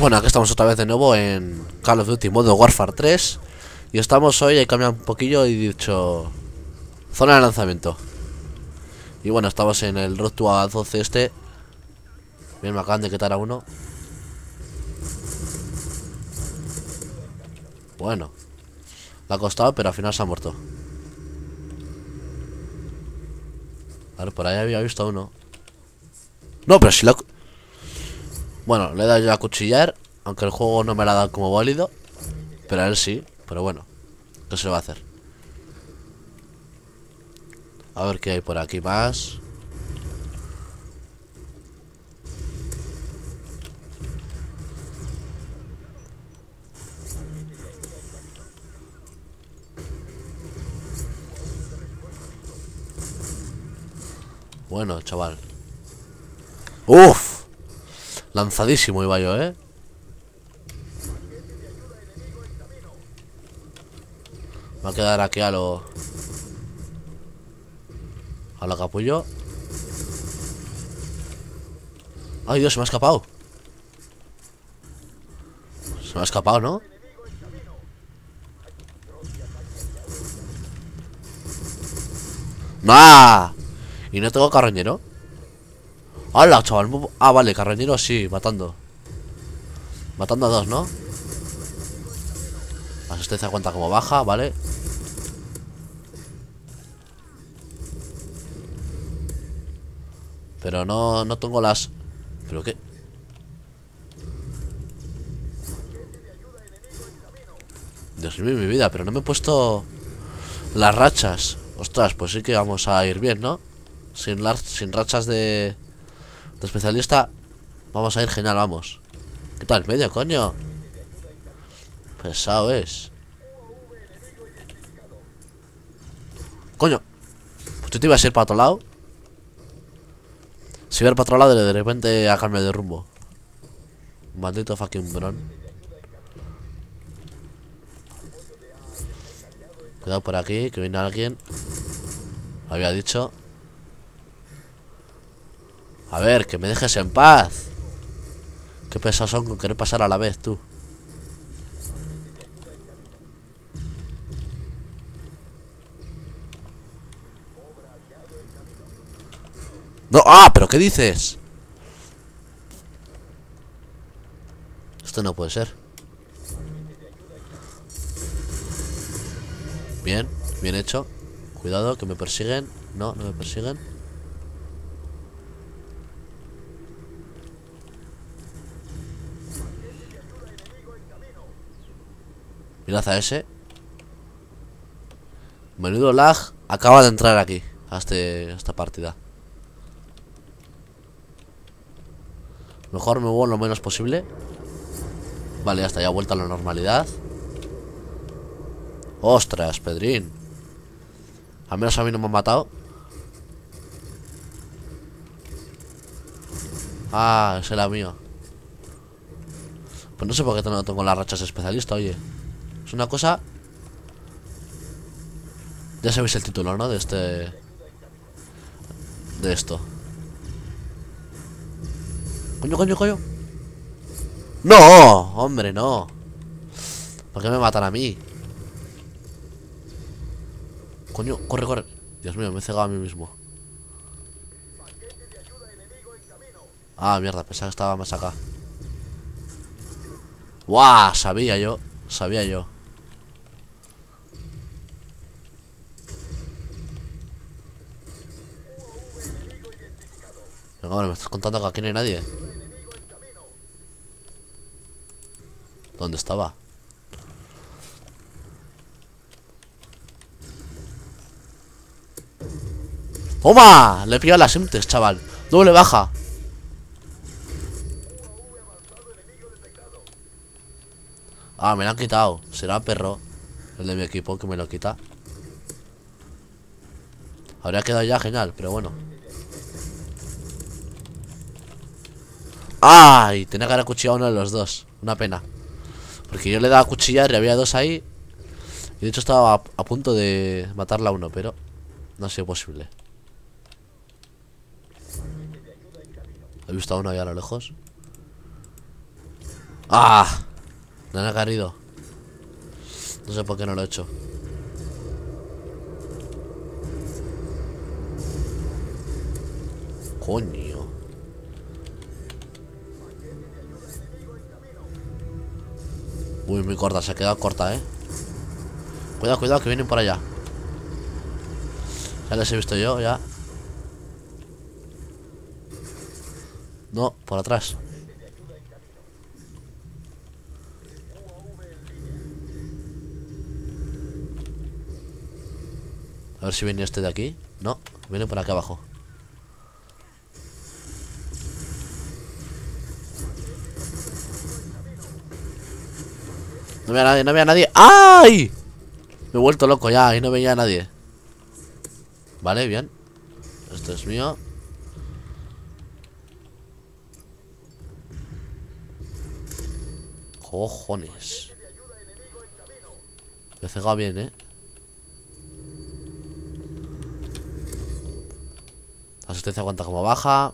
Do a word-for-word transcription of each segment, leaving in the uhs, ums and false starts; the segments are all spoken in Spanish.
Bueno, aquí estamos otra vez de nuevo en Call of Duty Modern Warfare tres. Y estamos hoy, he cambiado un poquillo y dicho zona de lanzamiento. Y bueno, estamos en el Road to A doce este. Bien, me acaban de quitar a uno. Bueno, le ha costado, pero al final se ha muerto. A ver, por ahí había visto a uno. No, pero si lo... Bueno, le he dado yo a cuchillar, aunque el juego no me lo ha dado como válido. Pero a él sí, pero bueno, ¿qué se le va a hacer? A ver qué hay por aquí más. Bueno, chaval. Uf, lanzadísimo iba yo, eh. Va a quedar aquí a lo... A lo capullo. Ay, Dios, se me ha escapado. Se me ha escapado, ¿no? ¡Nah! ¿Y no tengo carroñero? ¡Hala, chaval! Ah, vale, carroñero sí, matando. Matando a dos, ¿no? La asistencia cuenta como baja, vale. Pero no, no tengo las... ¿Pero qué? Dios mío, mi vida, pero no me he puesto las rachas. Ostras, pues sí que vamos a ir bien, ¿no? Sin, las, sin rachas de, de especialista vamos a ir genial, vamos. ¿Qué tal, medio, coño? Pesado es. Coño. Pues tú te ibas a ir para otro lado. Si ver para otro lado, de repente a cambio de rumbo. Maldito fucking bron. Cuidado por aquí, que viene alguien. Había dicho. A ver, que me dejes en paz. Qué pesados son con querer pasar a la vez, tú. No, ah, pero ¿qué dices? Esto no puede ser. Bien, bien hecho. Cuidado, que me persiguen. No, no me persiguen. Mirad a ese. Menudo lag. Acaba de entrar aquí. A, este, a esta partida. Mejor me muevo lo menos posible. Vale, ya está, ya vuelta a la normalidad. Ostras, Pedrín. Al menos a mí no me han matado. Ah, ese era mío. Pues no sé por qué no tengo las rachas de especialista, oye. Es una cosa... Ya sabéis el título, ¿no? De este... De esto. Coño, coño, coño. ¡No! Hombre, no. ¿Por qué me matan a mí? Coño, corre, corre. Dios mío, me he cegado a mí mismo. Ah, mierda, pensaba que estaba más acá. ¡Guau! Sabía yo. Sabía yo. Venga, bueno, me estás contando que aquí no hay nadie. ¿Dónde estaba? ¡Toma! Le he pillado las Simtes, chaval. Doble baja. Ah, me lo han quitado. Será perro el de mi equipo que me lo quita. Habría quedado ya genial, pero bueno. ¡Ay! Tenía que haber acuchillado a uno de los dos. Una pena. Porque yo le daba a cuchillar y había dos ahí. Y de hecho estaba a, a punto de matarla a uno, pero no ha sido posible. He visto a uno ahí a lo lejos. ¡Ah! Me han caído. No sé por qué no lo he hecho. Coño. Uy, muy corta, se ha quedado corta, eh. Cuidado, cuidado, que vienen por allá. Ya les he visto yo, ya. No, por atrás. A ver si viene este de aquí. No, viene por aquí abajo. No veía a nadie, no veía a nadie. ¡Ay! Me he vuelto loco ya y no veía a nadie. Vale, bien. Esto es mío. Cojones. Me he cegado bien, eh. La asistencia cuenta como baja.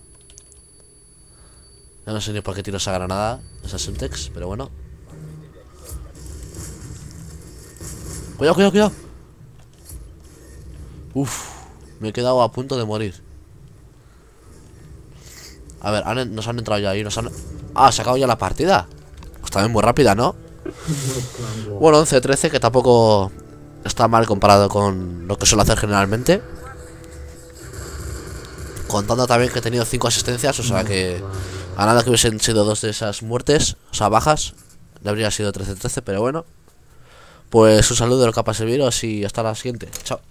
Ya no sé ni por qué tiro esa granada, esa Semtex, pero bueno. Cuidado, cuidado, cuidado. Uf, me he quedado a punto de morir. A ver, han, nos han entrado ya ahí, nos han... Ah, se ha acabado ya la partida. Pues también muy rápida, ¿no? Bueno, once trece, que tampoco está mal comparado con lo que suelo hacer generalmente. Contando también que he tenido cinco asistencias, o sea que a nada que hubiesen sido dos de esas muertes, o sea, bajas, le habría sido trece trece, pero bueno. Pues un saludo de lo que ha pasado el virus y hasta la siguiente. Chao.